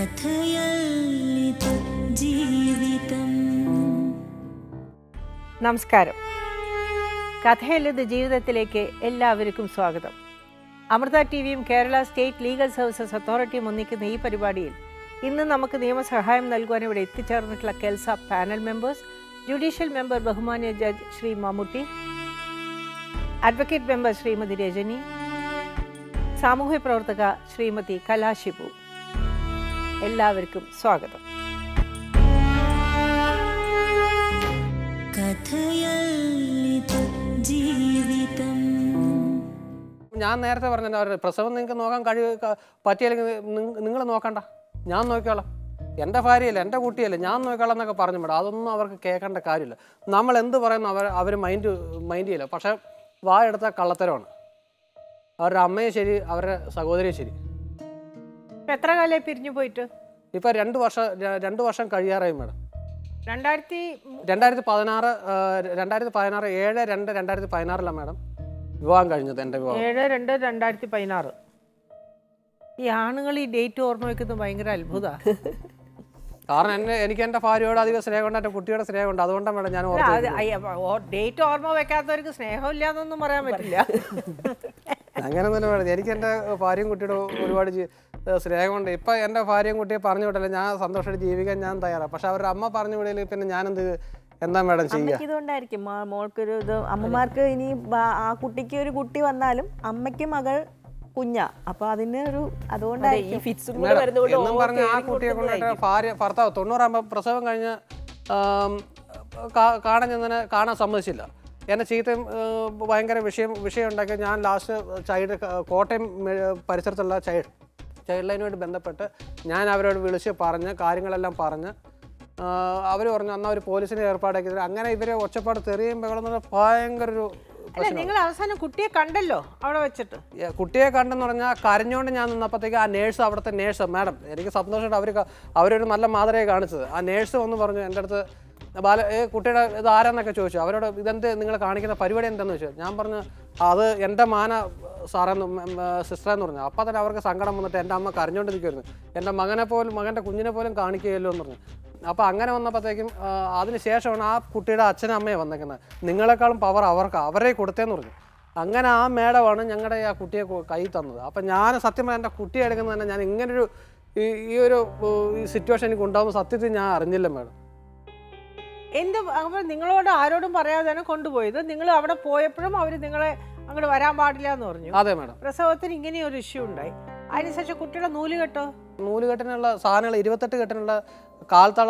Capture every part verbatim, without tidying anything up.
Kathayalla Ithu Jeevitham. നമസ്കാരം. കഥയല്ല ഇത് ജീവിതത്തിലേക്ക് എല്ലാവർക്കും സ്വാഗതം. അമൃത ടി വിയും കേരള സ്റ്റേറ്റ് ലീഗൽ സർവീസസ് അതോറിറ്റിയും ഒന്നിക്കുന്ന ഈ പരിപാടിയിൽ ഇന്ന് നമുക്ക് നിയമസഹായം നൽകുവാൻ ഇവിടെ എത്തിച്ചേർന്നിട്ടുള്ള KELSA panel members, judicial member ബഹുമാന്യ judge Shri Mammootty, advocate member Shrimati Rajani, സാമൂഹ്യ പ്രവർത്തക ശ്രീമതി കലാശിപു. എല്ലാവർക്കും സ്വാഗതം. ഞാൻ നേരത്തെ പറഞ്ഞ പ്രസവം നിങ്ങൾക്ക് നോക്കാൻ കഴിവ് പറ്റിയില്ലെങ്കിൽ നിങ്ങൾ നോക്കണ്ട, ഞാൻ നോക്കിക്കോളാം, എൻ്റെ ഭാര്യയല്ല എൻ്റെ കുട്ടിയല്ല ഞാൻ നോക്കിക്കോളാം എന്നൊക്കെ പറഞ്ഞു വിടാം. അതൊന്നും അവർക്ക് കേൾക്കേണ്ട കാര്യമില്ല. നമ്മൾ എന്ത് പറയുന്നു അവർ അവർ മൈൻഡ് മൈൻഡ് ചെയ്യില്ല. പക്ഷേ വായെടുത്ത കള്ളത്തരമാണ്. അവരുടെ അമ്മയും ശരി, അവരുടെ സഹോദരിയും ശരി. എത്ര കാലമായി പിരിഞ്ഞു പോയിട്ട്? ഇപ്പം രണ്ട് വർഷം രണ്ട് വർഷം കഴിയാറായി മാഡം. രണ്ടായിരത്തി രണ്ടായിരത്തി പതിനാറ് രണ്ടായിരത്തി പതിനാറ് ഏഴ് രണ്ട് രണ്ടായിരത്തി പതിനാറിലാണ് മാഡം വിവാഹം കഴിഞ്ഞത്. എൻ്റെ വിവാഹം ഏഴ് രണ്ട് രണ്ടായിരത്തി പതിനാറ്. ഈ ആണുങ്ങൾ ഈ ഡേറ്റ് ഓർമ്മ വെക്കുന്നത് ഭയങ്കര അത്ഭുതമാണ്. കാരണം എന്നെ എനിക്ക് എൻ്റെ ഭാര്യയോട് അധികം സ്നേഹമുണ്ട്, എൻ്റെ കുട്ടിയുടെ സ്നേഹമുണ്ട്. അതുകൊണ്ടാണ് മേഡം ഞാൻ ഡേറ്റ് ഓർമ്മ വെക്കാത്തവർക്ക് സ്നേഹമില്ല എന്നൊന്നും പറയാൻ പറ്റില്ല. അങ്ങനെ തന്നെ വേണം. എനിക്ക് എൻ്റെ ഭാര്യയും കുട്ടിയുടെ ഒരുപാട് സ്നേഹമുണ്ട്. ഇപ്പം എൻ്റെ ഭാര്യയും കുട്ടിയെ പറഞ്ഞു വിട്ടില്ല, ഞാൻ സന്തോഷമായിട്ട് ജീവിക്കാൻ ഞാൻ തയ്യാറാണ്. പക്ഷെ അവരുടെ അമ്മ പറഞ്ഞു വിടയിൽ പിന്നെ ഞാനെന്ത് എന്താ മേഡം ചെയ്യുക? ഇതുകൊണ്ടായിരിക്കും മോൾക്കൊരു ഇത്, അമ്മമാർക്ക് ഇനി ആ കുട്ടിക്ക് ഒരു കുട്ടി വന്നാലും അമ്മയ്ക്ക് മകൾ കുഞ്ഞാ, അപ്പൊ അതിന് ഒരു അതുകൊണ്ടായിരിക്കും എന്നും പറഞ്ഞ ആ കുട്ടിയെ കൊണ്ടിട്ട് ഭാര്യ ഭർത്താവ് തൊണ്ണൂറാകുമ്പോൾ പ്രസവം കഴിഞ്ഞ് കാണാൻ ചെന്നതിനെ കാണാൻ സമ്മതിച്ചില്ല. എന്നെ ചീത്തയും ഭയങ്കര വിഷയം വിഷയം ഉണ്ടാക്കി. ഞാൻ ലാസ്റ്റ് ചൈൽഡ് കോട്ടയം പരിസരത്തുള്ള ചൈൽഡ് ചൈൽഡ് ലൈനുമായിട്ട് ബന്ധപ്പെട്ട് ഞാൻ അവരോട് വിളിച്ച് പറഞ്ഞ് കാര്യങ്ങളെല്ലാം പറഞ്ഞ് അവർ പറഞ്ഞു എന്നാൽ ഒരു പോലീസിനെ ഏർപ്പാടാക്കി. അങ്ങനെ ഇവരെ ഒച്ചപ്പാട് തെറിയും ബഹളം ഭയങ്കര ഒരു. നിങ്ങൾ അവസാനം കുട്ടിയെ കണ്ടല്ലോ അവിടെ വെച്ചിട്ട്? കുട്ടിയെ കണ്ടെന്ന് പറഞ്ഞാൽ കരഞ്ഞുകൊണ്ട് ഞാൻ നിന്നപ്പോഴത്തേക്ക് ആ നേഴ്സ്, അവിടുത്തെ നേഴ്സ് മാഡം, എനിക്ക് സന്തോഷമായിട്ട് അവർ അവരൊരു നല്ല മാതൃകയെ കാണിച്ചത്. ആ നേഴ്സ് വന്ന് പറഞ്ഞു എൻ്റെ അടുത്ത്, ബാല ഏ കുട്ടിയുടെ ഇത് ആരാന്നൊക്കെ ചോദിച്ചു. അവരോട് ഇതെന്ത് നിങ്ങൾ കാണിക്കുന്ന പരിപാടി എന്താണെന്ന് ചോദിച്ചു. ഞാൻ പറഞ്ഞു അത് എൻ്റെ മാന സാറെന്ന് സിസ്റ്ററെന്ന് പറഞ്ഞു. അപ്പം തന്നെ അവർക്ക് സങ്കടം വന്നിട്ട് എൻ്റെ അമ്മ കരഞ്ഞുകൊണ്ട് നിൽക്കുമായിരുന്നു. എൻ്റെ മകനെ പോലും മകൻ്റെ കുഞ്ഞിനെ പോലും കാണിക്കുകയല്ലോ എന്ന് പറഞ്ഞു. അപ്പോൾ അങ്ങനെ വന്നപ്പോഴത്തേക്കും അതിന് ശേഷമാണ് ആ കുട്ടിയുടെ അച്ഛനും അമ്മയെ വന്നേക്കുന്നത്. നിങ്ങളെക്കാളും പവർ അവർക്ക് അവരെ കൊടുത്തേന്ന് പറഞ്ഞു. അങ്ങനെ ആ മേഡമാണ് ഞങ്ങളുടെ ആ കുട്ടിയെ കൈ തന്നത്. അപ്പം ഞാൻ സത്യം പറഞ്ഞാൽ എൻ്റെ കുട്ടിയെ എടുക്കുന്നത് തന്നെ ഞാൻ ഇങ്ങനൊരു ഈ ഒരു സിറ്റുവേഷൻ എനിക്ക് ഉണ്ടാകുന്ന സത്യത്തിൽ ഞാൻ അറിഞ്ഞില്ല മേഡം. എന്ത് അപ്പോൾ നിങ്ങളോട് ആരോടും പറയാതെയാണ് കൊണ്ടുപോയത്? നിങ്ങൾ അവിടെ പോയപ്പോഴും അവർ നിങ്ങളെ അങ്ങോട്ട് വരാൻ പാടില്ല എന്ന് പറഞ്ഞു? അതെ മേഡം. പ്രസവത്തിന് ഇങ്ങനെ ഒരു ഇഷ്യൂ ഉണ്ടായി. അതിനുശേഷം കുട്ടിയുടെ നൂല് കെട്ടോ? നൂല് കെട്ടിനുള്ള സാധനങ്ങൾ ഇരുപത്തെട്ട് കെട്ടിനുള്ള കാൽത്തള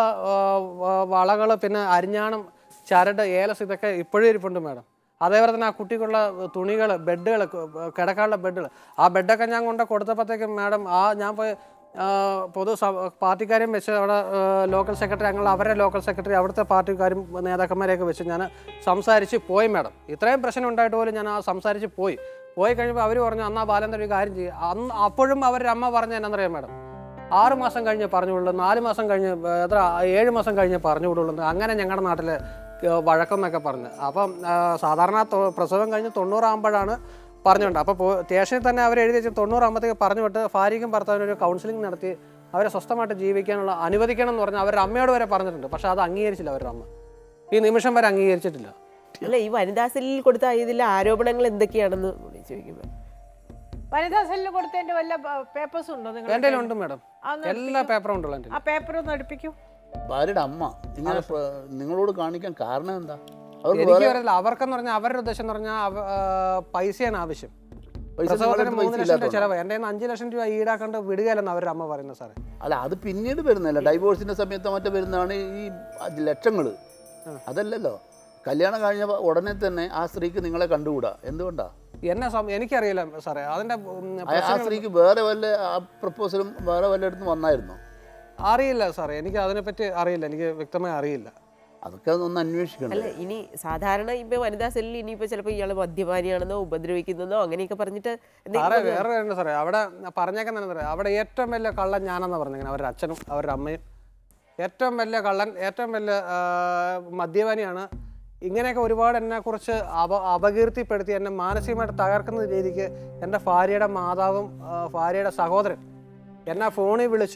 വളകൾ, പിന്നെ അരിഞ്ഞാണം, ചരട്, ഏലസ്, ഇതൊക്കെ ഇപ്പോഴും ഇരിപ്പുണ്ട് മേഡം. അതേപോലെ തന്നെ ആ കുട്ടിക്കുള്ള തുണികൾ, ബെഡുകൾ, കിടക്കാനുള്ള ബെഡുകൾ, ആ ബെഡൊക്കെ ഞാൻ കൊണ്ട് കൊടുത്തപ്പോഴത്തേക്കും മേഡം ആ ഞാൻ പോയി പൊതു പാർട്ടിക്കാരെയും വെച്ച് അവിടെ ലോക്കൽ സെക്രട്ടറി, ഞങ്ങൾ അവരുടെ ലോക്കൽ സെക്രട്ടറി, അവിടുത്തെ പാർട്ടിക്കാരും നേതാക്കന്മാരെയൊക്കെ വെച്ച് ഞാൻ സംസാരിച്ച് പോയി മേഡം. ഇത്രയും പ്രശ്നം ഉണ്ടായിട്ട് പോലും ഞാൻ ആ സംസാരിച്ച് പോയി പോയി കഴിയുമ്പോൾ അവർ പറഞ്ഞു എന്നാൽ ബാലൻ്റെ ഒരു കാര്യം ചെയ്യും. അന്ന് അപ്പോഴും അവരുടെ അമ്മ പറഞ്ഞ എന്നാന്നറിയാം മേഡം, ആറ് മാസം കഴിഞ്ഞ് പറഞ്ഞു വിടുള്ളൂ, നാല് മാസം കഴിഞ്ഞ് എത്ര ഏഴ് മാസം കഴിഞ്ഞ് പറഞ്ഞു വിടുള്ളൂ. അങ്ങനെ ഞങ്ങളുടെ നാട്ടിൽ വഴക്കെന്നൊക്കെ പറഞ്ഞ്. അപ്പം സാധാരണ പ്രസവം കഴിഞ്ഞ് തൊണ്ണൂറാകുമ്പോഴാണ് പറഞ്ഞുകൊണ്ട്. അപ്പോൾ സ്റ്റേഷനിൽ തന്നെ അവർ എഴുതി വെച്ച് തൊണ്ണൂറാകുമ്പോഴത്തേക്ക് പറഞ്ഞു വിട്ട് ഭാര്യയ്ക്കും ഭർത്താവിനും ഒരു കൗൺസിലിംഗ് നടത്തി അവരെ സ്വസ്ഥമായിട്ട് ജീവിക്കാനുള്ള അനുവദിക്കണം എന്ന് പറഞ്ഞാൽ അവരുടെ അമ്മയോട് വരെ പറഞ്ഞിട്ടുണ്ട്. പക്ഷെ അത് അംഗീകരിച്ചില്ല അവരുടെ അമ്മ, ഈ നിമിഷം വരെ അംഗീകരിച്ചിട്ടില്ല. അല്ല, ഈ വനിതാ സെല്ലിൽ കൊടുത്ത ഇതിലെ ആരോപണങ്ങൾ എന്തൊക്കെയാണെന്ന് ചോദിക്കുമ്പോൾ വനിതാ സെല്ലിൽ കൊടുത്തതിന്റെ വല്ല പേപ്പേഴ്സ് ഉണ്ടോ? എൻ്റെ ഉണ്ട് മേഡം, എല്ലാ പേപ്പറും ഉണ്ടല്ലോ എൻ്റെ. ആ പേപ്പർ ഒന്ന് എടുപ്പിക്കും. ഭാര്യയുടെ അമ്മ ഇങ്ങനെ നിങ്ങളോട് കാണിക്കാൻ കാരണം എന്താ? എനിക്ക് അറിയില്ല. അവർക്കെന്ന് പറഞ്ഞാൽ അവരുടെ ഉദ്ദേശം എന്ന് പറഞ്ഞാൽ പൈസയാണ് ആവശ്യം. പ്രസവത്തിന് മൂന്ന് ലക്ഷം രൂപ ചിലവ്, എൻ്റെ അഞ്ച് ലക്ഷം രൂപ ഈടാക്കേണ്ട വിടുകയല്ലെന്ന് അവരുടെ അമ്മ പറയുന്നത് സാറേ. അല്ല, അത് പിന്നീട് വരുന്നതല്ല, ഡൈവോഴ്സിന്റെ സമയത്ത് മറ്റേ വരുന്നതാണ് ഈ ലക്ഷങ്ങൾ. അതല്ലല്ലോ, കല്യാണം കഴിഞ്ഞ ഉടനെ തന്നെ ആ സ്ത്രീക്ക് നിങ്ങളെ കണ്ടുകൂടാ. എന്തുകൊണ്ടാ? എന്നെ എനിക്കറിയില്ല സാറേ. അതിൻ്റെ ആ സ്ത്രീക്ക് വേറെ വല്ല പ്രപ്പോസലും വേറെ വല്ലയിടത്തും വന്നായിരുന്നോ? അറിയില്ല സാറേ, എനിക്ക് അതിനെപ്പറ്റി അറിയില്ല, എനിക്ക് വ്യക്തമായി അറിയില്ല. അതൊക്കെ ഒന്ന് അന്വേഷിക്കണം. അല്ല, ഇനി സാധാരണ ഇപ്പൊ വനിതാ സെല്ലിൽ ഇനിയിപ്പോ ചിലപ്പോൾ ഇയാൾ മദ്യപാനിയാണെന്നോ ഉപദ്രവിക്കുന്നതോ അങ്ങനെയൊക്കെ പറഞ്ഞിട്ട് സാറേ വേറെ ഉണ്ട് സാറേ. അവിടെ പറഞ്ഞേക്കാൻ തന്നെ സാറേ, അവിടെ ഏറ്റവും വലിയ കള്ളൻ ഞാനെന്നാ പറഞ്ഞേക്കുന്നത്. അവരുടെ അച്ഛനും അവരുടെ അമ്മയും ഏറ്റവും വലിയ കള്ളൻ, ഏറ്റവും വലിയ മദ്യപാനിയാണ്. ഇങ്ങനെയൊക്കെ ഒരുപാട് എന്നെക്കുറിച്ച് അപ അപകീർത്തിപ്പെടുത്തി എന്നെ മാനസികമായിട്ട് തകർക്കുന്ന രീതിക്ക് എൻ്റെ ഭാര്യയുടെ മാതാവും ഭാര്യയുടെ സഹോദരൻ എന്നെ ഫോണിൽ വിളിച്ച്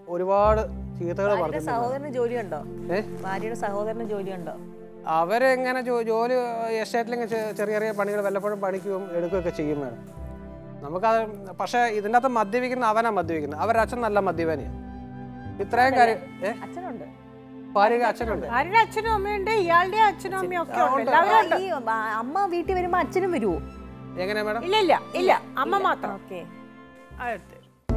ഒരുപാട് ചീത്തകൾ പറഞ്ഞു. സഹോദരന് ജോലിയുണ്ടോ? ഏഹ് ഭാര്യയുടെ സഹോദരന് ജോലിയുണ്ടോ? അവരെങ്ങനെ ജോലി എസ്റ്റേറ്റിലെങ്കിൽ ചെറിയ ചെറിയ പണികൾ വല്ലപ്പോഴും പണിക്കുകയും എടുക്കുകയൊക്കെ ചെയ്യും വേണം. നമുക്കത് പക്ഷേ ഇതിൻ്റെ അകത്ത് മദ്യപിക്കുന്ന അവനാ മദ്യപിക്കുന്നത്. അവരുടെ അച്ഛൻ നല്ല മദ്യപാനിയാണ്. ഇത്രയും കാര്യം അച്ഛനുണ്ട്, ഭാര്യയുടെ അച്ഛനുണ്ട്, ഭാര്യയുടെ അച്ഛനും അമ്മയുണ്ട്, ഇയാളുടെ അച്ഛനും അമ്മയും ഒക്കെ ഉണ്ട്. എല്ലാവരും ഉണ്ട്. ഈ അമ്മ വീട്ടിൽ വരുമ്പോ അച്ഛനും വരുമോ? എങ്ങനെയാ മാഡം? ഇല്ല ഇല്ല ഇല്ല, അമ്മ മാത്രം. ഓക്കെ. അടുത്ത്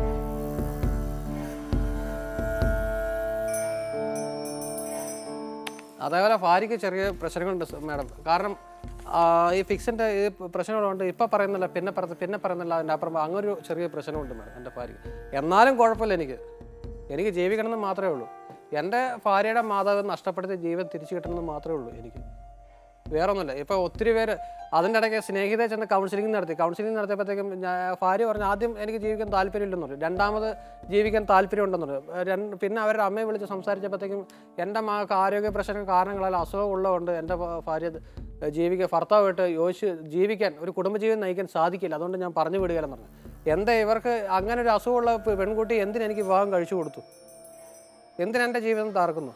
അതേപോലെ ഭാര്യയ്ക്ക് ചെറിയ പ്രശ്നങ്ങളുണ്ട് മാഡം. കാരണം ഈ ഫിക്സിൻ്റെ ഈ പ്രശ്നങ്ങളുണ്ട്. ഇപ്പം പറയുന്നില്ല, പിന്നെ പറ പിന്നെ പറയുന്നില്ല, അതിൻ്റെ അപ്പുറം അങ്ങനൊരു ചെറിയ പ്രശ്നമുണ്ട് മാഡം എൻ്റെ ഭാര്യയ്ക്ക്. എന്നാലും കുഴപ്പമില്ല, എനിക്ക് എനിക്ക് ജീവിക്കണമെന്ന് മാത്രമേ ഉള്ളൂ. എൻ്റെ ഭാര്യയുടെ മാതാവ് നഷ്ടപ്പെടുത്തിയ ജീവൻ തിരിച്ചു കിട്ടണമെന്ന് മാത്രമേ ഉള്ളൂ എനിക്ക്, വേറെ ഒന്നുമില്ല. ഇപ്പോൾ ഒത്തിരി പേര് അതിൻ്റെ ഇടയ്ക്ക് സ്നേഹിതയെ ചെന്ന് കൗൺസിലിംഗ് നടത്തി. കൗൺസിലിംഗ് നടത്തിയപ്പോഴത്തേക്കും ഭാര്യ പറഞ്ഞു ആദ്യം എനിക്ക് ജീവിക്കാൻ താല്പര്യമില്ലെന്ന് പറഞ്ഞു, രണ്ടാമത് ജീവിക്കാൻ താല്പര്യമുണ്ടെന്ന് പറഞ്ഞു. രണ്ട് പിന്നെ അവരുടെ അമ്മയെ വിളിച്ച് സംസാരിച്ചപ്പോഴത്തേക്കും എൻ്റെ മകൾക്ക് ആരോഗ്യ പ്രശ്നം കാരണങ്ങളാൽ അസുഖം ഉള്ളതുകൊണ്ട് എൻ്റെ ഭാര്യ ജീവിക്കാൻ ഭർത്താവായിട്ട് യോജിച്ച് ജീവിക്കാൻ ഒരു കുടുംബജീവിതം നയിക്കാൻ സാധിക്കില്ല, അതുകൊണ്ട് ഞാൻ പറഞ്ഞു വിടുകയെന്ന് പറഞ്ഞു. എന്താ ഇവർക്ക് അങ്ങനെ ഒരു അസുഖമുള്ള പെൺകുട്ടി എന്തിനെനിക്ക് വിവാഹം കഴിച്ചു കൊടുത്തു? എന്തിനെൻ്റെ ജീവിതം തകർക്കുന്നു?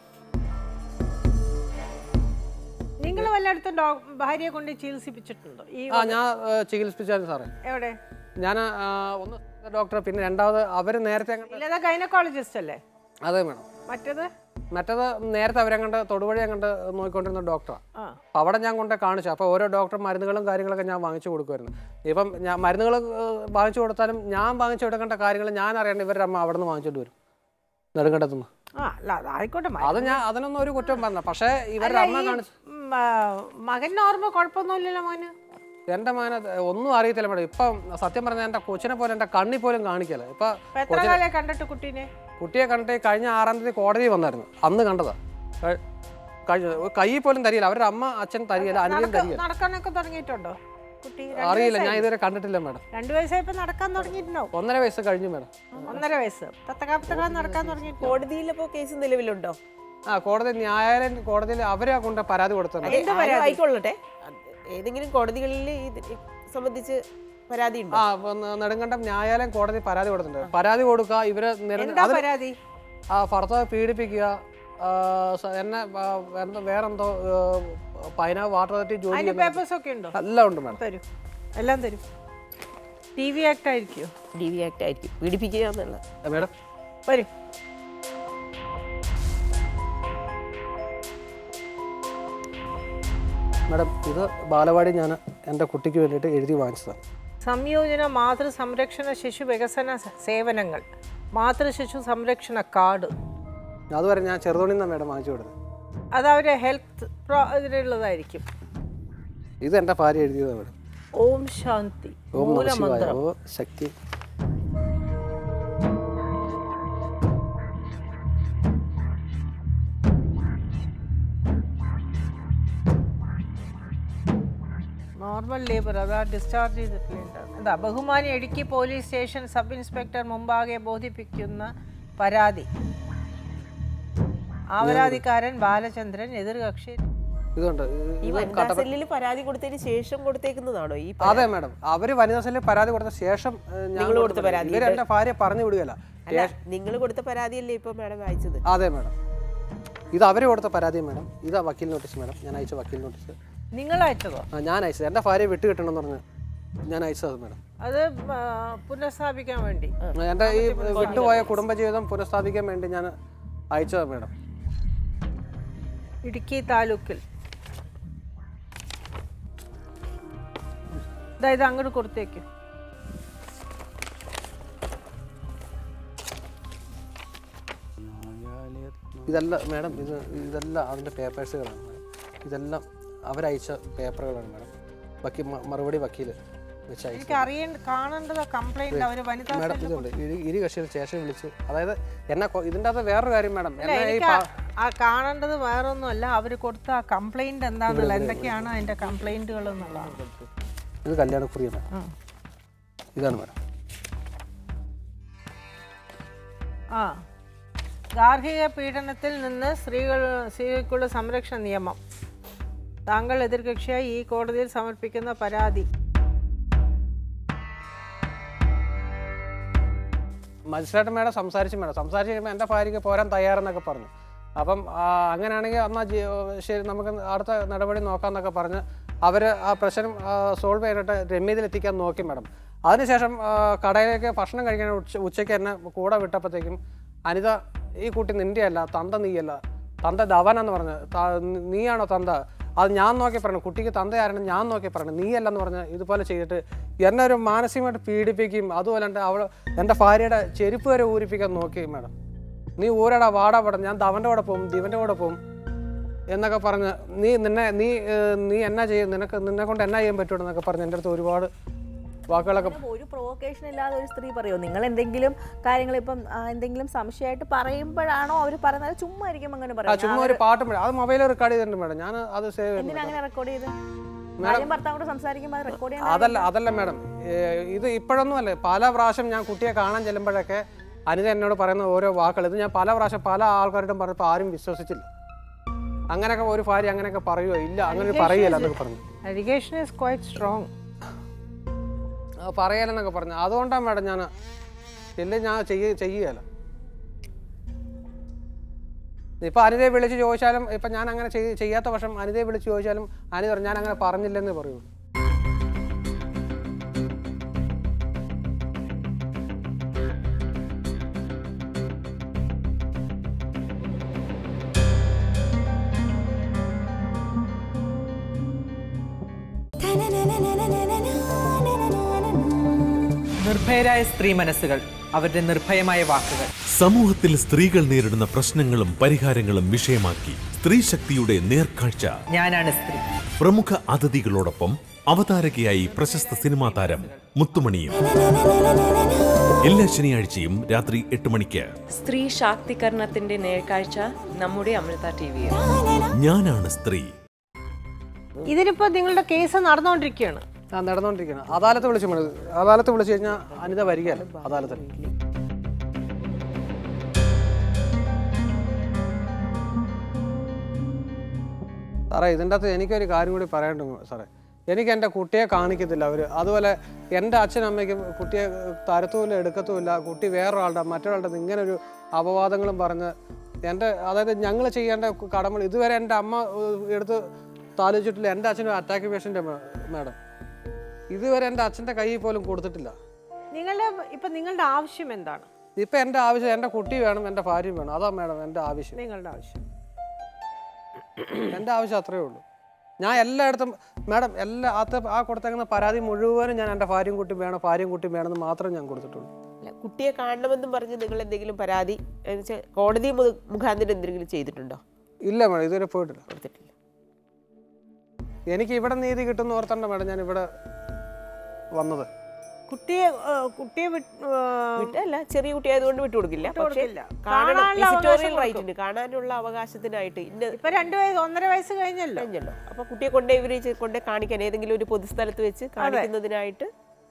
നിങ്ങൾ വല്ലയിടത്തും ഭാര്യയെ കൊണ്ട് ചികിത്സിപ്പിച്ചിട്ടുണ്ടോ? ഈ ആ ഞാൻ ചികിത്സിപ്പിച്ചായിരുന്നു സാറേ. എവിടെ? ഞാൻ ഒന്ന് ഡോക്ടറെ, പിന്നെ രണ്ടാമത് അവർ നേരത്തെ ഇല്ലാതെ ഗൈനക്കോളജിസ്റ്റ് അല്ലേ? അതെ മേഡം. മറ്റേത് മറ്റേത് നേരത്തെ അവരെ കണ്ട് തൊടുവഴി കണ്ട് നോക്കിക്കൊണ്ടിരുന്ന ഡോക്ടറാണ്. അപ്പോൾ അവിടെ ഞാൻ കൊണ്ട് കാണിച്ചു. അപ്പോൾ ഓരോ ഡോക്ടർ മരുന്നുകളും കാര്യങ്ങളൊക്കെ ഞാൻ വാങ്ങിച്ചു കൊടുക്കുമായിരുന്നു. ഇപ്പം ഞാൻ മരുന്നുകൾ വാങ്ങിച്ചു കൊടുത്താലും ഞാൻ വാങ്ങിച്ചു കൊടുക്കേണ്ട കാര്യങ്ങൾ ഞാൻ അറിയേണ്ട ഇവരുടെ അമ്മ അവിടെ നിന്ന് വാങ്ങിച്ചിട്ട് വരും നെടുങ്കണ്ടത്തുനിന്ന്. അത് ഞാൻ അതിനൊന്നും ഒരു കുറ്റം പറഞ്ഞ, പക്ഷേ ഇവരുടെ അമ്മ കാണിച്ചു. മകൻ ഓർമ്മ കുഴപ്പമൊന്നുമില്ലല്ലോ മോന്? എൻ്റെ മകനെ ഒന്നും അറിയത്തില്ല മേഡം. ഇപ്പം സത്യം പറഞ്ഞാൽ എൻ്റെ കൊച്ചിനെ പോലെ എൻ്റെ കണ്ണി പോലും കാണിക്കല. ഇപ്പൊ കണ്ടിട്ട് കുട്ടീനെ കുട്ടിയെ കണ്ടിട്ട് കഴിഞ്ഞ ആറാം തീയതി കോടതി വന്നായിരുന്നു, അന്ന് കണ്ടതാ. കഴിഞ്ഞ കൈ പോലും തരികയില്ല, അവരുടെ അമ്മ അച്ഛൻ തരികയില്ല, അനിയൻ തരികയില്ല. നടക്കാനൊക്കെ തുടങ്ങിയിട്ടുണ്ടോ കുട്ടി? അറിയില്ല, ഞാൻ ഇതുവരെ കണ്ടിട്ടില്ല മേഡം. രണ്ടു വയസ്സായപ്പോ നടക്കാൻ തുടങ്ങിയിട്ടുണ്ടോ? ഒന്നര വയസ്സ് കഴിഞ്ഞു മേഡം. ഒന്നര വയസ്സ് തത്തകാപ്പത്തക നടക്കാൻ തുടങ്ങി. കോടതിയിലപ്പോ കേസ് നിലവിലുണ്ടോ? ആ കോടതി ന്യായാലയം കോടതിയിൽ അവരെ കൊണ്ട് പരാതി കൊടുത്തത്. ആയിക്കൊള്ളട്ടെ, ഏതെങ്കിലും കോടതികളിൽ സംബന്ധിച്ച് പരാതി ഉണ്ടോ? ആ നെടുങ്കണ്ടം ന്യായാലയം കോടതി പരാതി കൊടുത്തിട്ടുണ്ട്. പരാതി കൊടുക്കുക, ഇവര് പരാതി ആ ഭർത്താവ് പീഡിപ്പിക്കുക, എന്നെ വേറെന്തോ പൈന വാട്ടർ അതോറിറ്റി ജോലി പേപ്പേഴ്സ് ഒക്കെ ഉണ്ടോ? എല്ലാം ഉണ്ട് മേഡം. തരും, എല്ലാം തരും. ടി വി ആക്ട് ആയിരിക്കും, ഡി വി ആക്ട് ആയിരിക്കും, പീഡിപ്പിക്കുക എന്നുള്ള. മേഡം വരും. മേഡം ഇത് ബാലവാടി ഞാൻ എൻ്റെ കുട്ടിക്ക് വേണ്ടിയിട്ട് എഴുതി വാങ്ങിച്ചതാണ്. സംയോജന മാതൃ സംരക്ഷണ ശിശു വികസന സേവനങ്ങൾ, മാതൃ ശിശു സംരക്ഷണ കാർഡ്. അതുവരെ ഞാൻ ചെറുതോണിൽ നിന്നാണ് മേഡം വാങ്ങിച്ചു കൊടുത്തത്. അത് അവരെ ഹെൽത്ത് ഇതിനുള്ളതായിരിക്കും. ഇത് എൻ്റെ ഭാര്യ എഴുതിയതാണ് മേഡം. ഓം ശാന്തി, മൂലമന്ത്രം, ഓ ശക്തി. നോർമൽ ലേബർ, അതാ ഡിസ്ചാർജ് ചെയ്തിട്ടില്ല. എന്താ ബഹുമാനി Idukki police station sub inspector മുമ്പാകെ ബോധിപ്പിക്കുന്ന പരാതി. ആവരാധിക്കാരൻ ബാലചന്ദ്രൻ, എതിർകക്ഷി. ഇതുണ്ട് ഈ വനിതാ സെല്ലിൽ പരാതി കൊടുത്തതിന് ശേഷം കൊടുത്തേക്കുന്നതാണോ ഈ? അതെ മേഡം, അവര് വനിതാ സെല്ലിൽ പരാതി കൊടുത്ത ശേഷം നിങ്ങൾ കൊടുത്ത പരാതി എന്റെ ഭാര്യ പറഞ്ഞു വിടുകയല്ല. നിങ്ങൾ കൊടുത്ത പരാതിയല്ലേ ഇപ്പൊ മാഡം വായിച്ചത്? അതെ മേഡം, ഇത് അവര് കൊടുത്ത പരാതി മേഡം. ഇതാ വക്കീൽ നോട്ടീസ് മേഡം, ഞാൻ അയച്ച വക്കീൽ നോട്ടീസ്. നിങ്ങൾ അയച്ചതോ? ആ ഞാൻ അയച്ചത്. എൻ്റെ ഭാര്യ വിട്ടു കിട്ടണമെന്ന് പറഞ്ഞ് ഞാൻ അയച്ചത് മേഡം. അത് പുനഃസ്ഥാപിക്കാൻ വേണ്ടി, എൻ്റെ ഈ വിട്ടുപോയ കുടുംബജീവിതം പുനഃസ്ഥാപിക്കാൻ വേണ്ടി ഞാൻ അയച്ചത് മേഡം. ഇടുക്കി താലൂക്കിൽ അതായത് അങ്ങോട്ട് കൊടുത്തേക്കും. ഇതല്ല മേഡം, ഇത് ഇതെല്ലാം അതിൻ്റെ പേപ്പേഴ്സുകളാണ് മേഡം. ഇതെല്ലാം അവരയച്ച പേപ്പറുകളാണ് മേഡം. വക്കീൽ മറുപടി വക്കീൽ വെച്ച് അയച്ചു. എനിക്ക് അറിയേണ്ട കാണേണ്ടത് കംപ്ലൈന്റ് അവർ വനിതാ മേഡം. ഇതുണ്ട് ഇരു കക്ഷികൾ സ്റ്റേഷൻ വിളിച്ച്, അതായത് എന്നെ ഇതിൻ്റെ അകത്ത് വേറൊരു കാര്യം മേഡം, ആ കാണേണ്ടത് വേറൊന്നുമല്ല, അവർ കൊടുത്ത ആ കംപ്ലൈന്റ് എന്താണെന്നുള്ള, എന്തൊക്കെയാണ് അതിന്റെ കംപ്ലൈന്റുകൾ എന്നുള്ളതാണ്. ഇത് കല്യാണക്കുറിയാണ് മേഡം. ഇതാണ് മേഡം. ആ ഗാർഹിക പീഡനത്തിൽ നിന്ന് സ്ത്രീകൾ സ്ത്രീകൾക്കുള്ള സംരക്ഷണ നിയമം. താങ്കൾ എതിർകക്ഷിയായി ഈ കോടതിയിൽ സമർപ്പിക്കുന്ന പരാതി. മജിസ്ട്രേറ്റ് മേഡം സംസാരിച്ച് മേഡം സംസാരിച്ച് കഴിയുമ്പോൾ എൻ്റെ ഭാര്യയ്ക്ക് പോരാൻ തയ്യാറെന്നൊക്കെ പറഞ്ഞു. അപ്പം അങ്ങനെയാണെങ്കിൽ എന്നാൽ ശരി നമുക്ക് അടുത്ത നടപടി നോക്കാമെന്നൊക്കെ പറഞ്ഞ് അവർ ആ പ്രശ്നം സോൾവ് ചെയ്തിട്ട് രമ്യതയിലെത്തിക്കാൻ നോക്കി മാഡം. അതിനുശേഷം കടയിലേക്ക് ഭക്ഷണം കഴിക്കാൻ ഉച്ച ഉച്ചയ്ക്ക് എന്നെ കൂടെ വിട്ടപ്പോഴത്തേക്കും അനിത ഈ കുട്ടി നിൻ്റെയല്ല, തന്ത നീയല്ല, തന്ത ധവനെന്ന് പറഞ്ഞ് നീയാണോ തന്ത, അത് ഞാൻ നോക്കി പറഞ്ഞു, കുട്ടിക്ക് തന്തയാരാണ് ഞാൻ നോക്കി പറഞ്ഞു, നീയല്ലെന്ന് പറഞ്ഞ് ഇതുപോലെ ചെയ്തിട്ട് എന്നെ ഒരു മാനസികമായിട്ട് പീഡിപ്പിക്കും. അതുപോലെ അവൾ എൻ്റെ ഭാര്യയുടെ ചെരുപ്പ് വരെ ഊരിപ്പിക്കാൻ നോക്കി മാഡം. നീ ഊരടാ വാടാ പടം, ഞാൻ ധവൻ്റെ കൂടെ പോകും, ദിവൻ്റെ കൂടെ പോകും എന്നൊക്കെ പറഞ്ഞ് നീ നിന്നെ നീ നീ എന്നാ ചെയ്യും, നിനക്ക് നിന്നെ കൊണ്ട് എന്നാ ചെയ്യാൻ പറ്റുള്ളൂ എന്നൊക്കെ പറഞ്ഞ് എൻ്റെ അടുത്ത് ഒരുപാട് വാക്കുകളൊക്കെ. ഒരു പ്രൊവോക്കേഷൻ ഇല്ലാതെ ഒരു സ്ത്രീ പറയുമോ? നിങ്ങൾ എന്തെങ്കിലും കാര്യങ്ങൾ ഇപ്പം എന്തെങ്കിലും സംശയമായിട്ട് പറയുമ്പോഴാണോ അവർ പറയുന്നത്? ചുമ്മാ ആയിരിക്കും അങ്ങനെ പറയാം. ചുമ്മാ ഒരു പാട്ടും അത് മൊബൈലിൽ റെക്കോർഡ് ചെയ്തിട്ടുണ്ട് മാഡം. ഞാൻ അത് സേവ് എന്തിനാ അങ്ങനെ റെക്കോർഡ് ചെയ്ത് ഭർത്താവോട് സംസാരിക്കുമ്പോൾ അത് റെക്കോർഡ് ചെയ്യാൻ? അതല്ല അതല്ല മാഡം, ഇത് ഇപ്പോഴൊന്നും അല്ലേ, പല പ്രാവശ്യം ഞാൻ കുട്ടിയെ കാണാൻ ചെല്ലുമ്പോഴൊക്കെ അനിത എന്നോട് പറയുന്ന ഓരോ വാക്കുകൾ ഇത് ഞാൻ പല പ്രാവശ്യം പല ആൾക്കാരോടും പറഞ്ഞപ്പോൾ ആരും വിശ്വസിച്ചില്ല. അങ്ങനെയൊക്കെ ഒരു ഭാര്യ അങ്ങനെയൊക്കെ പറയുമോ? ഇല്ല, അങ്ങനെ പറയുകയില്ല എന്നൊക്കെ പറഞ്ഞു. അലിഗേഷൻ ഈസ് ക്വൈറ്റ് സ്ട്രോങ് പറയാലെന്നൊക്കെ പറഞ്ഞു. അതുകൊണ്ടാണ് മാഡം ഞാൻ ഇല്ല ഞാൻ ചെയ്യ ചെയ്യുകയല്ല. ഇപ്പം അനിതയെ വിളിച്ച് ചോദിച്ചാലും ഇപ്പം ഞാൻ അങ്ങനെ ചെയ്യാത്ത പക്ഷം അനിതയെ വിളിച്ച് ചോദിച്ചാലും അനിത പറഞ്ഞു ഞാൻ അങ്ങനെ പറഞ്ഞില്ലെന്ന് പറയൂ. നിർഭയരായ സ്ത്രീ മനസ്സുകൾ, അവരുടെ നിർഭയമായ വാക്കുകൾ. സമൂഹത്തിൽ സ്ത്രീകൾ നേരിടുന്ന പ്രശ്നങ്ങളും പരിഹാരങ്ങളും വിഷയമാക്കി സ്ത്രീ ശക്തിയുടെ നേർക്കാഴ്ച. ഞാനാണ് സ്ത്രീ. പ്രമുഖ അതിഥികളോടൊപ്പം അവതാരകയായി പ്രശസ്ത സിനിമാ താരം മുത്തുമണിയും. എല്ലാ ശനിയാഴ്ചയും രാത്രി എട്ട് മണിക്ക് സ്ത്രീ ശാക്തീകരണത്തിന്റെ നേർക്കാഴ്ച നമ്മുടെ അമൃത ടിവിയിൽ. ഞാനാണ് സ്ത്രീ. ഇതിനിപ്പോ നിങ്ങളുടെ കേസ് നടന്നുകൊണ്ടിരിക്കുകയാണ്. ആ നടന്നുകൊണ്ടിരിക്കുകയാണ്. അദാലത്ത് വിളിച്ചു മേഡം. അദാലത്ത് വിളിച്ചു കഴിഞ്ഞാൽ അനിത വരികയല്ല അദാലത്തിൽ. സാറേ ഇതിൻ്റെ അകത്ത് എനിക്കൊരു കാര്യം കൂടി പറയേണ്ടത് സാറേ, എനിക്ക് എൻ്റെ കുട്ടിയെ കാണിക്കത്തില്ല അവർ. അതുപോലെ എൻ്റെ അച്ഛനും അമ്മയ്ക്കും കുട്ടിയെ തരത്തുമില്ല എടുക്കത്തുമില്ല. കുട്ടി വേറൊരാളുടെ മറ്റൊരാളുടെ ഇങ്ങനൊരു അപവാദങ്ങളും പറഞ്ഞ് എൻ്റെ അതായത് ഞങ്ങൾ ചെയ്യേണ്ട കടമകൾ ഇതുവരെ എൻ്റെ അമ്മ എടുത്ത് താലോചിച്ചിട്ടില്ല. എൻ്റെ അച്ഛനും അറ്റാക്ക് പേഷ്യൻ്റ് മാഡം, ഇതുവരെ എൻ്റെ അച്ഛൻ്റെ കയ്യിൽ പോലും കൊടുത്തിട്ടില്ല. നിങ്ങളുടെ ഇപ്പം നിങ്ങളുടെ ആവശ്യം എന്താണ്? ഇപ്പം എൻ്റെ ആവശ്യം എൻ്റെ കുട്ടി വേണം, എൻ്റെ ഭാര്യയും വേണം. അതാ മാഡം എൻ്റെ ആവശ്യം. നിങ്ങളുടെ ആവശ്യം എൻ്റെ ആവശ്യം അത്രയേ ഉള്ളൂ. ഞാൻ എല്ലായിടത്തും മാഡം എല്ലാ അത് ആ കൊടുത്തേക്കുന്ന പരാതി മുഴുവനും ഞാൻ എൻ്റെ ഭാര്യയും കുട്ടിയും വേണം ഭാര്യയും കുട്ടിയും വേണമെന്ന് മാത്രമേ ഞാൻ കൊടുത്തിട്ടുള്ളൂ. കുട്ടിയെ കാണണമെന്നും പറഞ്ഞ് നിങ്ങൾ എന്തെങ്കിലും പരാതി കോടതി മുഖാന്തരം എന്തെങ്കിലും ചെയ്തിട്ടുണ്ടോ? ഇല്ല മാഡം, ഇതുവരെ പോയിട്ടില്ല, കൊടുത്തിട്ടില്ല. എനിക്ക് ഇവിടെ നീതി കിട്ടുന്ന ഓർത്തണ്ട മാഡം ഞാൻ ഇവിടെ വന്നത്. കുട്ടിയെ കുട്ടിയെ വിട്ടല്ല, ചെറിയ കുട്ടി ആയതുകൊണ്ട് വിട്ടുകൊടുക്കില്ല. റൈറ്റ് ഉണ്ട്, കാണാനുള്ള അവകാശത്തിനായിട്ട്. ഇപ്പൊ രണ്ടു വയസ്സ് ഒന്നര വയസ്സ് കഴിഞ്ഞല്ലോ കഴിഞ്ഞല്ലോ അപ്പൊ കുട്ടിയെ കൊണ്ടേ ഇവര് കൊണ്ടേ കാണിക്കാൻ ഏതെങ്കിലും ഒരു പൊതുസ്ഥലത്ത് വെച്ച് കാണിക്കുന്നതിനായിട്ട്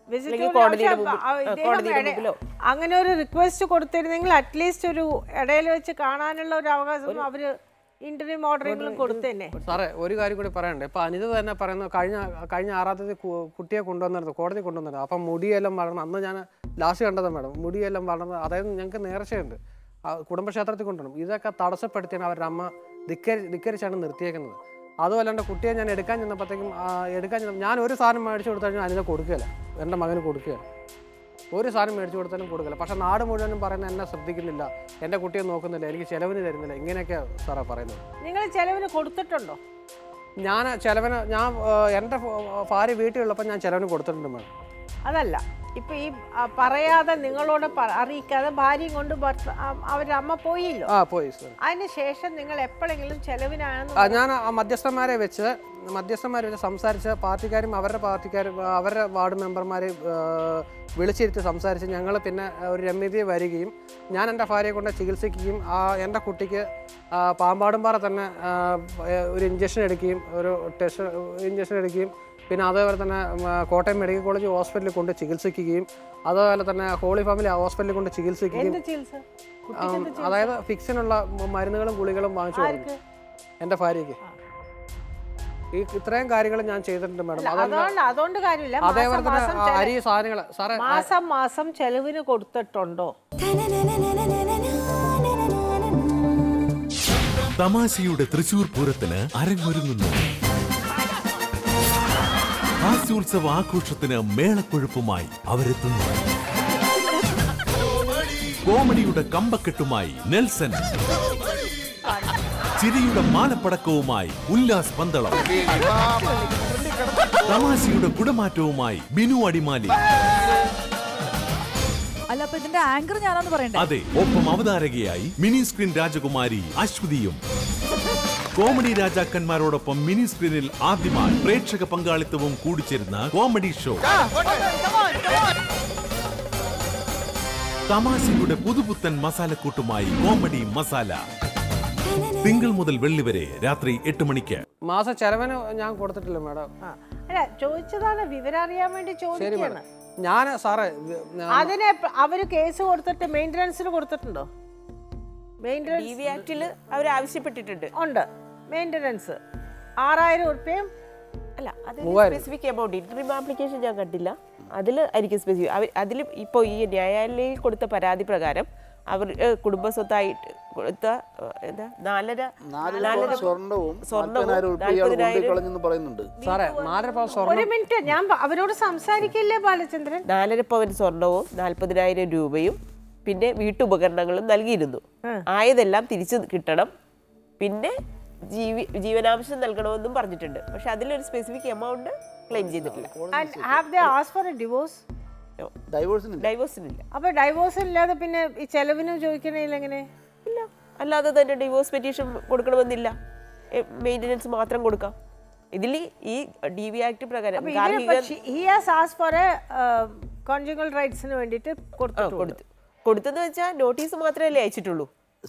അങ്ങനെ ഒരു റിക്വസ്റ്റ് കൊടുത്തിരുന്നെങ്കിൽ അറ്റ്ലീസ്റ്റ് ഒരു ഇടയിൽ വെച്ച് കാണാനുള്ള ഒരു അവകാശം അവര് ഇന്റർവ്യൂ മോഡറേറ്റിലും കൊടുത്തന്നെ. സാറേ ഒരു കാര്യം കൂടി പറയണ്ടേ, ഇപ്പൊ അനിത തന്നെ പറയുന്നത് കഴിഞ്ഞ കഴിഞ്ഞ ആറാം തീയതി കുട്ടിയെ കൊണ്ടുവന്നിരുന്നു, കോടതി കൊണ്ടുവന്നിരുന്നു. അപ്പം മുടിയെല്ലാം വളർന്ന് അന്ന് ഞാൻ ലാസ്റ്റ് കണ്ടത് മാഡം, മുടിയെല്ലാം വളർന്ന് അതായത് ഞങ്ങൾക്ക് നേർച്ചയുണ്ട് കുടുംബക്ഷേത്രത്തിൽ കൊണ്ടുവരണം. ഇതൊക്കെ തടസ്സപ്പെടുത്തിയാണ് അവരുടെ അമ്മ ധിക്ക ധിക്കരിച്ചാണ് നിർത്തിയേക്കുന്നത്. അതുമല്ലാണ്ട് കുട്ടിയെ ഞാൻ എടുക്കാൻ ചെന്നപ്പോഴത്തേക്കും എടുക്കാൻ ചെന്ന ഞാൻ ഒരു സാധനം മേടിച്ചു കൊടുത്തു കഴിഞ്ഞാൽ അനിത കൊടുക്കുകയില്ല, എൻ്റെ മകന് കൊടുക്കുകയില്ല. ഒരു സാധനം മേടിച്ചു കൊടുത്താലും കൊടുക്കില്ല. പക്ഷെ നാട് മുഴുവനും പറയുന്നത് എന്നെ ശ്രദ്ധിക്കുന്നില്ല, എൻ്റെ കുട്ടിയെ നോക്കുന്നില്ല, എനിക്ക് ചിലവിന് തരുന്നില്ല, ഇങ്ങനെയൊക്കെയാണ് സാറാ പറയുന്നത്. നിങ്ങൾ ചിലവിന് കൊടുത്തിട്ടുണ്ടോ? ഞാൻ ചിലവിന് ഞാൻ എൻ്റെ ഭാര്യ വീട്ടിലുള്ളപ്പോൾ ഞാൻ ചിലവിന് കൊടുത്തിട്ടുണ്ട് മാഡം. അതല്ല ഇപ്പൊ ഈ പറയാതെ നിങ്ങളോട് അറിയിക്കാതെ ഭാര്യയും കൊണ്ട് അവരുടെ അമ്മ പോയില്ലോ. ആ പോയി സാർ. അതിന് ശേഷം നിങ്ങൾ എപ്പോഴെങ്കിലും ചെലവിനാണ്? ഞാൻ മധ്യസ്ഥന്മാരെ വെച്ച് മധ്യസ്ഥന്മാരെ വെച്ച് സംസാരിച്ച് പാർട്ടിക്കാരും അവരുടെ പാർട്ടിക്കാരും അവരുടെ വാർഡ് മെമ്പർമാരെ വിളിച്ചിരുത്തി സംസാരിച്ച് ഞങ്ങൾ പിന്നെ ഒരു രമ്യതയെ വരികയും ഞാൻ എൻ്റെ ഭാര്യയെ കൊണ്ട് ചികിത്സിക്കുകയും എൻ്റെ കുട്ടിക്ക് പാമ്പാടുംപാറ തന്നെ ഒരു ഇഞ്ചക്ഷൻ എടുക്കുകയും ഒരു ടെസ്റ്റ് ഇഞ്ചക്ഷൻ എടുക്കുകയും പിന്നെ അതേപോലെ തന്നെ കോട്ടയം മെഡിക്കൽ കോളേജ് ഹോസ്പിറ്റലിൽ കൊണ്ട് ചികിത്സിക്കുകയും അതുപോലെ തന്നെ ഹോളി ഫാമിലി ഹോസ്പിറ്റലിൽ കൊണ്ട് ചികിത്സിക്കുകയും അതായത് ഫിക്സിനുള്ള മരുന്നുകളും ഗുളികളും വാങ്ങിച്ചു കൊടുക്കും എൻ്റെ ഭാര്യയ്ക്ക്. ഈ ഇത്രയും കാര്യങ്ങൾ ഞാൻ ചെയ്തിട്ടുണ്ട് മാഡം. അതുകൊണ്ട് അതുകൊണ്ട് കാര്യമില്ല. അതേപോലെ തന്നെ അരി സാധനങ്ങൾ സാറേ മാസം മാസം ചെലവിന് കൊടുത്തിട്ടുണ്ടോ? തമാശയുടെ തൃശൂർ പൂരത്തിന് അരങ്ങൊരുങ്ങുന്നു. ഹാസ്യോത്സവ ആഘോഷത്തിന് മേളക്കൊഴുപ്പുമായി അവരെത്തുന്നു. കോമഡിയുടെ കമ്പക്കെട്ടുമായി നെൽസൺ, ചിരിയുടെ മാലപ്പടക്കവുമായി ഉല്ലാസ് പന്തളം, തമാശയുടെ കുടമാറ്റവുമായി ബിനു അടിമാലി. അല്ല, അപ്പൊ ഇതിന്റെ ആങ്കർ ഞാനാന്ന് പറയണ്ടേ? അതെ, ഒപ്പം അവതാരകയായി മിനി സ്ക്രീൻ രാജകുമാരി അശ്വതിയും. കോമഡി രാജാക്കന്മാരോടൊപ്പം മിനി സ്ക്രീനിൽ ആദ്യമായി പ്രേക്ഷക പങ്കാളിത്തവും കൂടിച്ചേരുന്ന കോമഡി ഷോ. തമാശയുടെ പുതുപുത്തൻ മസാലക്കൂട്ടുമായി കോമഡി മസാല. തിങ്കൾ മുതൽ വെള്ളി വരെ രാത്രി എട്ട് മണിക്ക്. മാസ ചെലവിന് ഞാൻ കൊടുത്തിട്ടില്ല മാഡം. അല്ല, ചോദിച്ചതാണ്, വിവരം അറിയാൻ വേണ്ടി ചോദിക്കുകയാണ് ഞാൻ. സാറേ അതിനെ അവര് കേസ് കൊടുത്തിട്ട് മെയിൻ്റനൻസിന് കൊടുത്തിട്ടുണ്ടോ? മെയിൻ്റനൻസ് ആക്ടിൽ അവർ ആവശ്യപ്പെട്ടിട്ടുണ്ട്. ഉണ്ട് മെയിൻ്റനൻസ് ആറായിരം ഉറുപ്പ്യം. അല്ല, അത് സ്പെസിഫിക് എമൗണ്ട് ഇൻട്രീം ആപ്ലിക്കേഷൻ ഞാൻ കണ്ടില്ല. അതിൽ ആയിരിക്കും സ്പെസിഫിക്. അതിൽ ഇപ്പോൾ ഈ ന്യായാലയം കൊടുത്ത പരാതി പ്രകാരം അവർ കുടുംബസ്വത്തായിട്ട് കൊടുത്ത എന്താ നാലര നാലര സ്വർണവും ഒരു മിനിറ്റ്, ഞാൻ അവരോട് സംസാരിക്കില്ലേ ബാലചന്ദ്രൻ? നാലര പവൻ സ്വർണവും നാൽപ്പതിനായിരം രൂപയും പിന്നെ വീട്ടുപകരണങ്ങളും നൽകിയിരുന്നു. ആയതെല്ലാം തിരിച്ചു കിട്ടണം, പിന്നെ ജീവി ജീവനാംശം നൽകണമെന്നും പറഞ്ഞിട്ടുണ്ട്. പക്ഷെ അതിലൊരു സ്പെസിഫിക് എമൗണ്ട് ക്ലെയിം ചെയ്തിട്ടില്ല. ഡൈവോഴ്സിനില്ല. അപ്പൊ ഡൈവോഴ്സ് ഇല്ലാതെ പിന്നെ ഈ ചെലവിന് ചോദിക്കണില്ല എങ്ങനെ? ഇല്ല, അല്ലാതെ തന്നെ ഡിവോഴ്സ് പെറ്റീഷൻ കൊടുക്കണമെന്നില്ല, മെയിൻ്റനൻസ് മാത്രം കൊടുക്കാം. ഇതിൽ ഈ ഡി വി ആക്ട് പ്രകാരം കൊടുത്തെന്ന് വെച്ചാൽ നോട്ടീസ് മാത്രമല്ലേ അയച്ചിട്ടുള്ളൂ.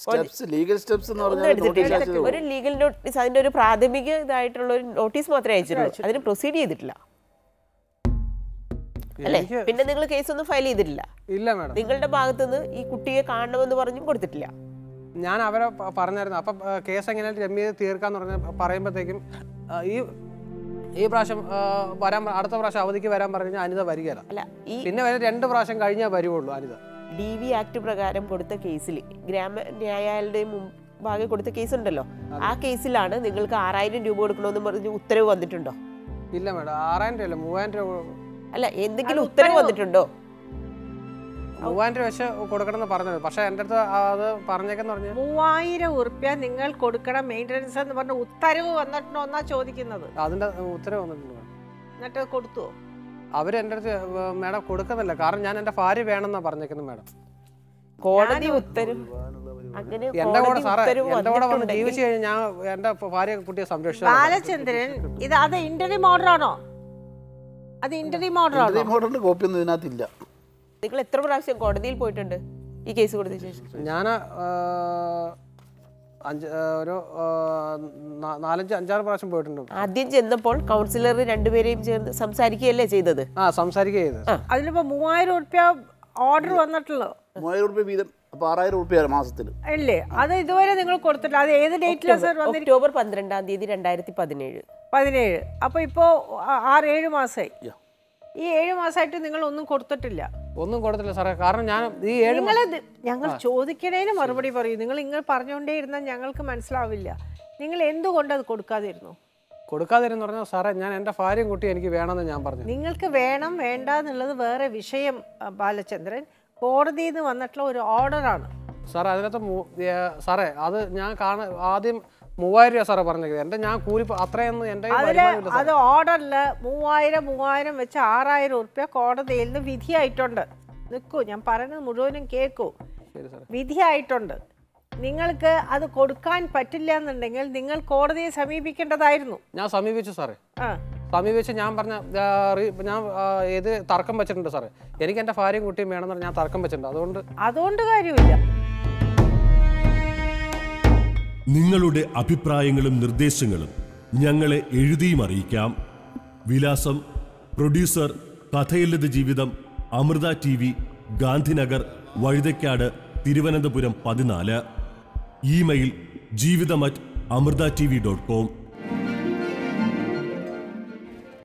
ഒരു ലീഗൽ നോട്ടീസ്, അതിന്റെ ഒരു പ്രാഥമിക ഇതായിട്ടുള്ള ഒരു നോട്ടീസ് മാത്രമേ അയച്ചിട്ടുള്ളൂ. അതിന് പ്രൊസീഡ് ചെയ്തിട്ടില്ല അല്ലേ? പിന്നെ നിങ്ങൾ കേസ് ഒന്നും ഫയൽ ചെയ്തിട്ടില്ല? ഇല്ല മാഡം. നിങ്ങളുടെ ഭാഗത്തുനിന്ന് ഈ കുട്ടിയെ കാണണമെന്ന് പറഞ്ഞും കൊടുത്തിട്ടില്ല? ഞാൻ അവരെ പറഞ്ഞായിരുന്നു. അപ്പം കേസ് എങ്ങനെ രമ്യ തീർക്കാന്ന് പറഞ്ഞ പറയുമ്പോഴത്തേക്കും ഈ ഈ പ്രാവശ്യം വരാൻ, അടുത്ത പ്രാവശ്യം അവധിക്ക് വരാൻ പറഞ്ഞാൽ അനിത വരികയില്ല. അല്ല, ഈ പിന്നെ വരെ രണ്ട് പ്രാവശ്യം കഴിഞ്ഞാൽ വരുവുള്ളൂ അനിത. ഡി വി ആക്ട് പ്രകാരം കൊടുത്ത കേസിൽ ഗ്രാമ ന്യായാലയം മുമ്പാകെ കൊടുത്ത കേസ് ഉണ്ടല്ലോ, ആ കേസിലാണ് നിങ്ങൾക്ക് ആറായിരം രൂപ കൊടുക്കണമെന്ന് പറഞ്ഞ് ഉത്തരവ് വന്നിട്ടുണ്ടോ? ഇല്ല മാഡം, ആറായിരം രൂപ അല്ല മൂവായിരം രൂപ. അല്ല, എന്തെങ്കിലും ഉത്തരവ് വന്നിട്ടുണ്ടോ? മൂവായിരം രൂപ വെച്ച് കൊടുക്കണം എന്ന് പറഞ്ഞത്. പക്ഷെ എൻ്റെ അടുത്ത് അത് പറഞ്ഞേക്കെന്ന് പറഞ്ഞു മൂവായിരം ഉറുപ്പ്യ നിങ്ങൾ കൊടുക്കണം മെയിൻ്റനൻസ് എന്ന് പറഞ്ഞ ഉത്തരവ് വന്നിട്ടുണ്ടോ എന്നാ ചോദിക്കുന്നത്. അതിന്റെ ഉത്തരവ് വന്നിട്ടുണ്ടോ? എന്നിട്ട് കൊടുത്തുവോ? അവര് എൻ്റെ അടുത്ത് മാഡം കൊടുക്കുന്നില്ല, കാരണം ഞാൻ എൻ്റെ ഭാര്യ വേണമെന്നാ പറഞ്ഞേക്കുന്നത് മാഡം. കോടതി ഉത്തരവ് എന്റെ കൂടെ സാറേ എന്റെ കൂടെ വന്ന് ജീവിച്ചു കഴിഞ്ഞാൽ ഞാൻ എന്റെ ഭാര്യ കുട്ടിയെ സംരക്ഷിച്ചു. ബാലചന്ദ്രൻ, ഇത് അത് ഇന്റർവ്യൂ മോഡൽ ആണോ? അത് ഇന്റർവ്യൂ മോഡൽ ആണോ? മോഡലിന്റെ കോപ്പി ഒന്നും ഇതിനകത്തില്ല. നിങ്ങൾ എത്ര പ്രാവശ്യം കോടതിയിൽ പോയിട്ടുണ്ട് ഈ കേസ് കൊടുത്ത ശേഷം? ഞാൻ അഞ്ച് ഒരു നാലഞ്ച് അഞ്ചാറ് പ്രാവശ്യം പോയിട്ടുണ്ട്. ആദ്യം ചെന്നപ്പോൾ കൗൺസിലർ രണ്ടുപേരെയും ചേർന്ന് സംസാരിക്കുകയല്ലേ ചെയ്തത്? ആ, സംസാരിക്കുക ചെയ്തത്. അതിലിപ്പോ മൂവായിരം ഉറുപ്പ്യ ഓർഡർ വന്നിട്ടുള്ളൂ. മൂവായിരം ഉറുപ്പ്യ വീതം, അപ്പൊ ആറായിരം ഉറുപ്പ്യ മാസത്തിൽ അല്ലേ? അത് ഇതുവരെ നിങ്ങൾ കൊടുത്തിട്ടില്ല. അത് ഏത് ഡേറ്റിലാണ് സാർ? ഒക്ടോബർ പന്ത്രണ്ടാം തീയതി രണ്ടായിരത്തി പതിനേഴ് പതിനേഴ് അപ്പൊ ഇപ്പോ ആറ് ഏഴ് മാസമായി. ഈ ഏഴ് മാസമായിട്ട് നിങ്ങൾ ഒന്നും കൊടുത്തിട്ടില്ല? ഒന്നും കൊടുത്തില്ല സാറേ, കാരണം ഞാൻ ഈ ഏഴ് ഞങ്ങൾ ചോദിക്കണേന് മറുപടി പറയും. നിങ്ങൾ ഇങ്ങനെ പറഞ്ഞുകൊണ്ടേ ഇരുന്നാൽ ഞങ്ങൾക്ക് മനസ്സിലാവില്ല. നിങ്ങൾ എന്തുകൊണ്ട് അത് കൊടുക്കാതിരുന്നു? കൊടുക്കാതിരുന്നു പറഞ്ഞാൽ സാറേ, ഞാൻ എൻ്റെ ഭാര്യയും കുട്ടി എനിക്ക് വേണമെന്ന് ഞാൻ പറഞ്ഞു. നിങ്ങൾക്ക് വേണം വേണ്ട എന്നുള്ളത് വേറെ വിഷയം ബാലചന്ദ്രൻ. കോടതിയിൽ നിന്ന് വന്നിട്ടുള്ള ഒരു ഓർഡറാണ് സാറേ. അതിനകത്ത് സാറേ അത് ഞാൻ കാണ ആദ്യം മൂവായിരം രൂപ സാറേ പറഞ്ഞത്. എൻ്റെ ഞാൻ കൂലി അത്രയൊന്നും എൻ്റെ അത് ഓർഡറില് മൂവായിരം മൂവായിരം വെച്ച് ആറായിരം ഉറുപ്പ്യ കോടതിയിൽ നിന്ന് വിധിയായിട്ടുണ്ട്. നിൽക്കൂ, ഞാൻ പറയുന്നത് മുഴുവനും കേൾക്കൂ. വിധിയായിട്ടുണ്ട്. നിങ്ങൾക്ക് അത് കൊടുക്കാൻ പറ്റില്ല എന്നുണ്ടെങ്കിൽ നിങ്ങൾ കോടതിയെ സമീപിക്കേണ്ടതായിരുന്നു. ഞാൻ സമീപിച്ചു സാറേ. സമീപിച്ച് ഞാൻ പറഞ്ഞ ഞാൻ ഏത് തർക്കം വെച്ചിട്ടുണ്ട് സാറേ. എനിക്ക് എൻ്റെ ഭാര്യയും കുട്ടിയും വേണമെന്ന് ഞാൻ തർക്കം വെച്ചിട്ടുണ്ട്. അതുകൊണ്ട് അതുകൊണ്ട് കാര്യമില്ല. നിങ്ങളുടെ അഭിപ്രായങ്ങളും നിർദ്ദേശങ്ങളും ഞങ്ങളെ എഴുതിയും അറിയിക്കാം. വിലാസം: പ്രൊഡ്യൂസർ, കഥയല്ലത് ജീവിതം, അമൃത ടി വി, ഗാന്ധിനഗർ, വഴുതയ്ക്കാട്, തിരുവനന്തപുരം പതിനാല്. ഇമെയിൽ: ജീവിതം at Amrita T V dot com.